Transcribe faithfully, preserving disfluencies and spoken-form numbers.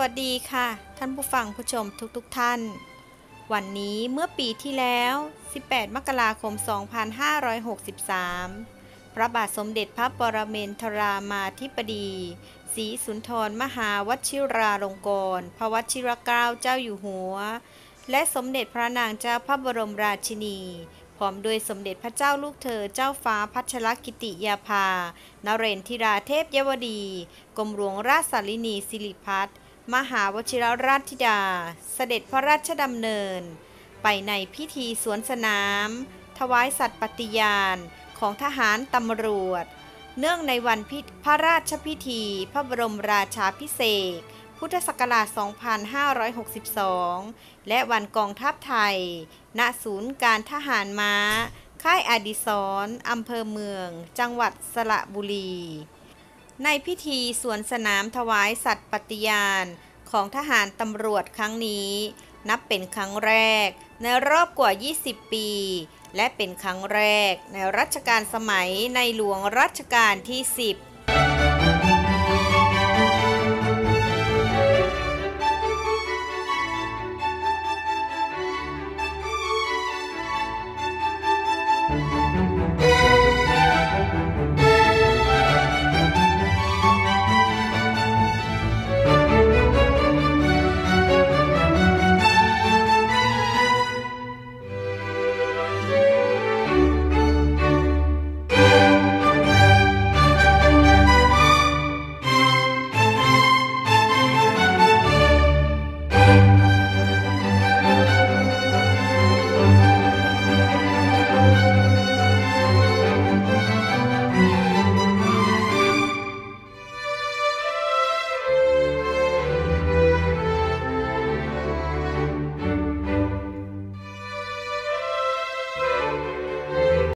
วัสดีค่ะท่านผู้ฟังผู้ชมทุกๆทท่านวันนี้เมื่อปีที่แล้วสิบแปดมกราคมสองพันห้าร้อยหกสิบสามพระบาทสมเด็จพระปรเมนทรามาธิบดีศรีสุนทรมหาวชิราลงกรณ์พระวชิรเกล้าเจ้าอยู่หัวและสมเด็จพระนางเจ้าพระบรมราชินีพร้อมด้วยสมเด็จพระเจ้าลูกเธอเจ้าฟ้าพัชรกิติยาภานเรนทิราเทพยวดีกรมหลวงราชสารินีสิริพัฒน์มหาวชิรราชธิดาเสด็จพระราชดำเนินไปในพิธีสวนสนามถวายสัตย์ปฏิญาณของทหารตำรวจเนื่องในวันพระราชพิธีพระบรมราชาภิเษกพุทธศักราช สองพันห้าร้อยหกสิบสอง และวันกองทัพไทยณศูนย์การทหารม้าค่ายอดิศรอำเภอเมืองจังหวัดสระบุรีในพิธีสวนสนามถวายสัตย์ปฏิญาณของทหารตำรวจครั้งนี้นับเป็นครั้งแรกในรอบกว่ายี่สิบปีและเป็นครั้งแรกในรัชกาลสมัยในหลวงรัชกาลที่สิบ